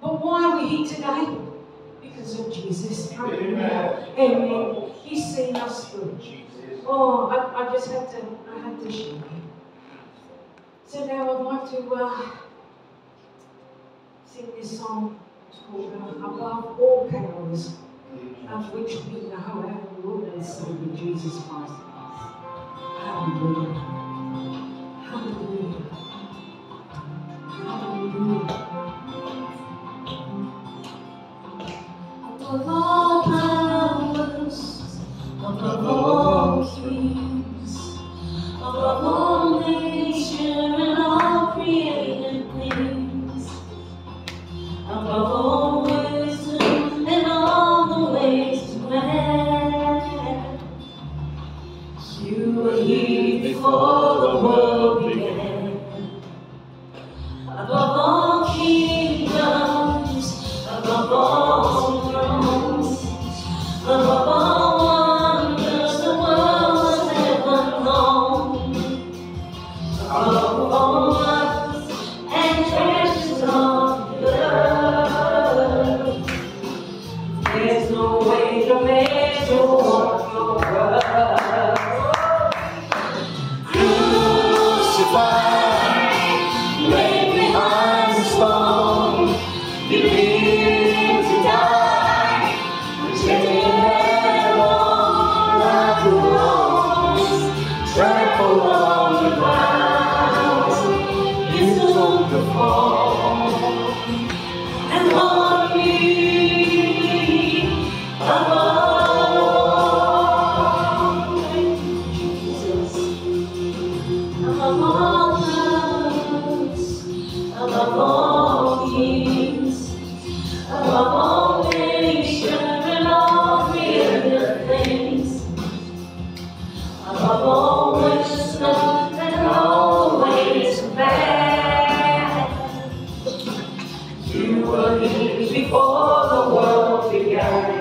But why are we here today? Because of Jesus. Amen. Amen. He's seen us through. Oh, I just had to share. So now I'd like to sing this song. It's called Above All Powers, of which we know our Lord and Savior Jesus Christ is. Hallelujah. Hallelujah. Hallelujah. Above all powers, above all kings, above all nature and all created things, above all wisdom and all the ways to man, you were here before the world began. Above all kingdoms, above all thrones, above all wonders the world has ever known, above all loves and treasures of the earth, there's no way to measure what you're worth. Crucified, laid behind the stone, you lived to die, rejected all like a rose, trampled on the ground, you took the fall, and on me, above Jesus, above all powers, above all kings, above all nature and all created things, above all wisdom and all ways of man, you were here before the world began.